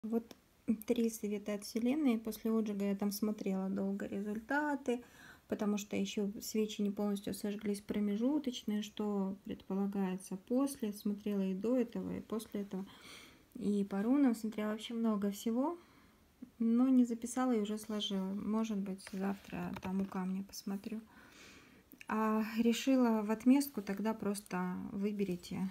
Вот 3 совета от Вселенной. После отжига я там смотрела долго результаты, потому что еще свечи не полностью сожглись промежуточные, что предполагается после. Смотрела и до этого, и после этого. И по рунам смотрела вообще много всего, но не записала и уже сложила. Может быть, завтра там у камня посмотрю. А решила в отместку тогда просто выберите.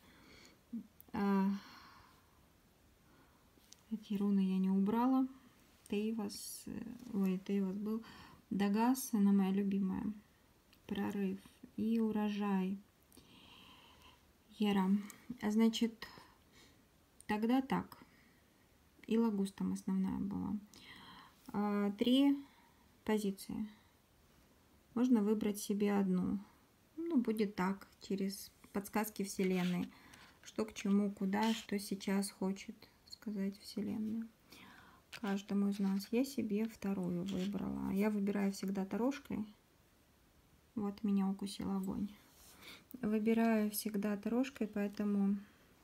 Эти руны я не убрала. Тейвас, Тейвас был. Дагас, она моя любимая. Прорыв и урожай. Ера. Значит, тогда так. И лагус там основная была. 3 позиции. Можно выбрать себе одну. Ну, будет так, через подсказки Вселенной. Что к чему, куда, что сейчас хочет сказать Вселенная. Каждому из нас. Я себе вторую выбрала. Я выбираю всегда дорожкой. Вот меня укусил огонь. Выбираю всегда дорожкой, поэтому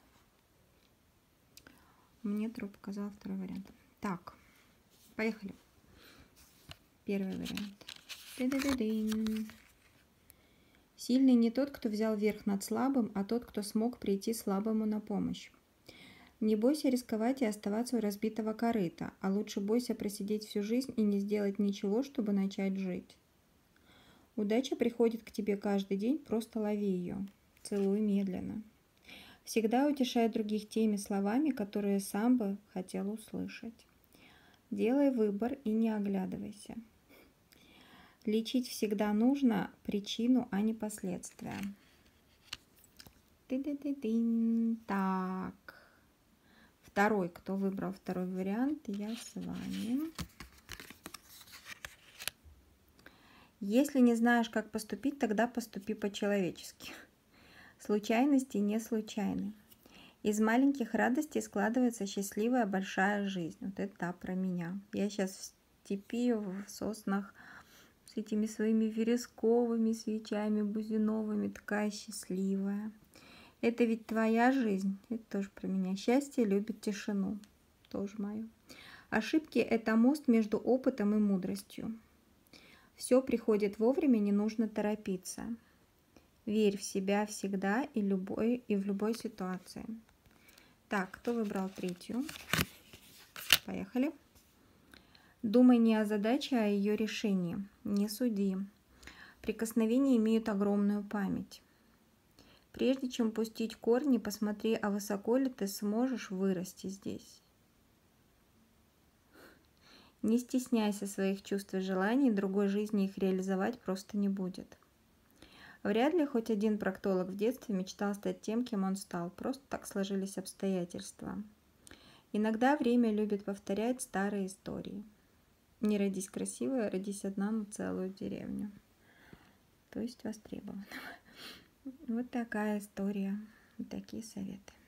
мне труп показал второй вариант. Так, поехали. Первый вариант. Сильный не тот, кто взял верх над слабым, а тот, кто смог прийти слабому на помощь. Не бойся рисковать и оставаться у разбитого корыта, а лучше бойся просидеть всю жизнь и не сделать ничего, чтобы начать жить. Удача приходит к тебе каждый день, просто лови ее. Целуй медленно. Всегда утешай других теми словами, которые сам бы хотел услышать. Делай выбор и не оглядывайся. Лечить всегда нужно причину, а не последствия. Так. Второй, кто выбрал второй вариант, я с вами. Если не знаешь, как поступить, тогда поступи по-человечески. Случайности не случайны. Из маленьких радостей складывается счастливая большая жизнь. Вот это про меня. Я сейчас в степи, в соснах, с этими своими вересковыми свечами, бузиновыми, такая счастливая. Это ведь твоя жизнь. Это тоже про меня. Счастье любит тишину. Тоже мое. Ошибки – это мост между опытом и мудростью. Все приходит вовремя, не нужно торопиться. Верь в себя всегда и в любой ситуации. Так, кто выбрал третью? Поехали. Думай не о задаче, а о ее решении. Не суди. Прикосновения имеют огромную память. Прежде чем пустить корни, посмотри, а высоко ли ты сможешь вырасти здесь. Не стесняйся своих чувств и желаний, другой жизни их реализовать просто не будет. Вряд ли хоть один проктолог в детстве мечтал стать тем, кем он стал. Просто так сложились обстоятельства. Иногда время любит повторять старые истории. Не родись красивой, а родись одна на целую деревню. То есть востребована. Вот такая история, вот такие советы.